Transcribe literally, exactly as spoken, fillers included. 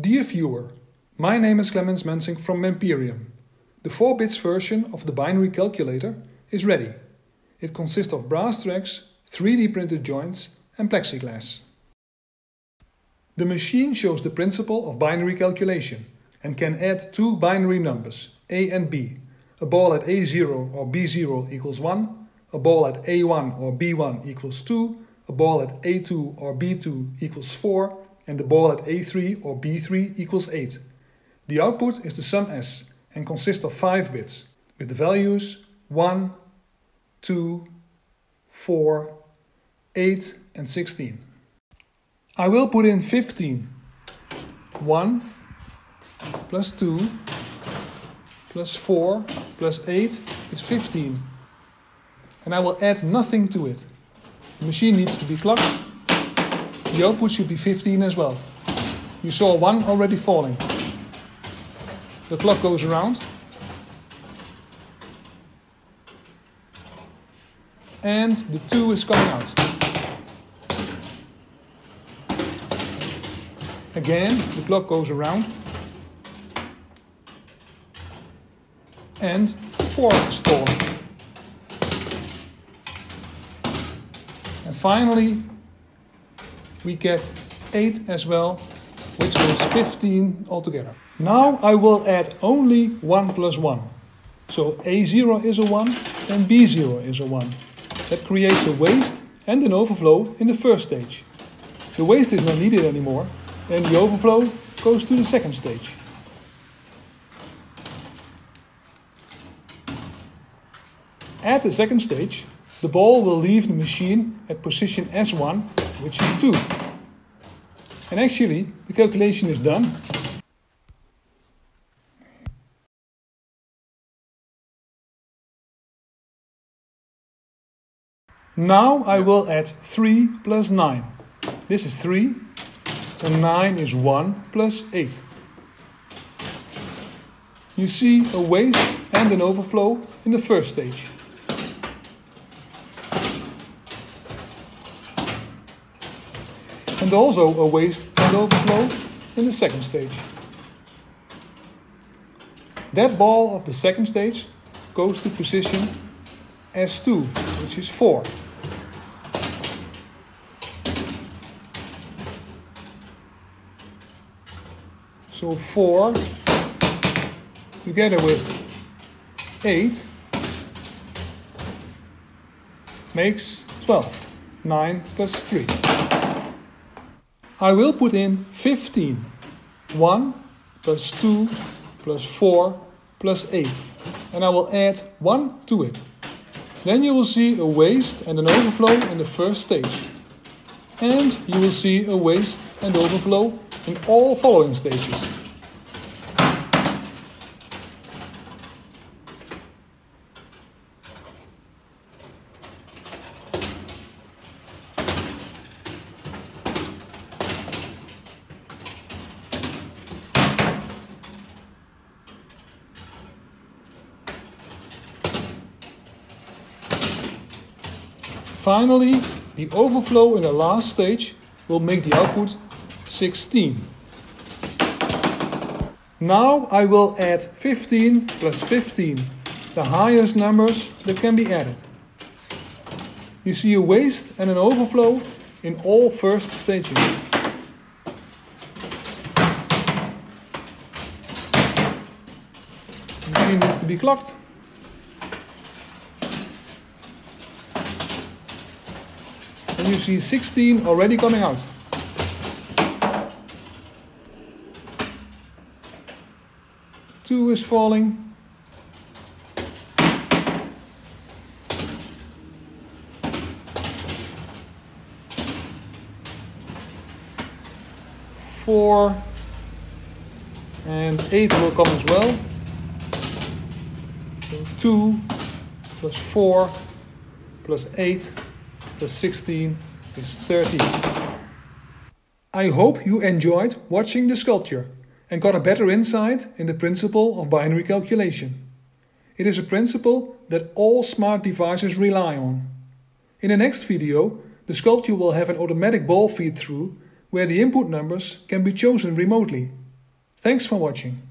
Dear viewer, my name is Clemens Mensink from Memperium. The four bits version of the binary calculator is ready. It consists of brass tracks, three D printed joints and plexiglass. The machine shows the principle of binary calculation and can add two binary numbers, A and B. A ball at A zero or B zero equals one, a ball at A one or B one equals two, a ball at A two or B two equals four, and the ball at A three or B three equals eight. The output is the sum S and consists of five bits, with the values one, two, four, eight and sixteen. I will put in fifteen. one plus two plus four plus eight is fifteen. And I will add nothing to it. The machine needs to be clocked. The output should be fifteen as well. You saw one already falling. The clock goes around. And the two is coming out. Again, the clock goes around. And four is falling. And finally, we get eight as well, which was fifteen altogether. Now I will add only one plus one. So A zero is a one and B zero is a one. That creates a waste and an overflow in the first stage. The waste is not needed anymore and the overflow goes to the second stage. At the second stage, the ball will leave the machine at position S one, which is two. And actually, the calculation is done. Now I will add three plus nine. This is three, and nine is one plus eight. You see a waste and an overflow in the first stage. And also a waste and overflow in the second stage. That ball of the second stage goes to position S two, which is four. So four together with eight makes twelve. nine plus three. I will put in fifteen. one plus two plus four plus eight. And I will add one to it. Then you will see a waste and an overflow in the first stage. And you will see a waste and overflow in all following stages. Finally, the overflow in the last stage will make the output sixteen. Now I will add fifteen plus fifteen, the highest numbers that can be added. You see a waste and an overflow in all first stages. The machine needs to be clocked. And you see sixteen already coming out. two is falling. four and eight will come as well. So two plus four plus eight plus sixteen is thirty. I hope you enjoyed watching the sculpture and got a better insight in the principle of binary calculation. It is a principle that all smart devices rely on. In the next video, the sculpture will have an automatic ball feed through where the input numbers can be chosen remotely. Thanks for watching.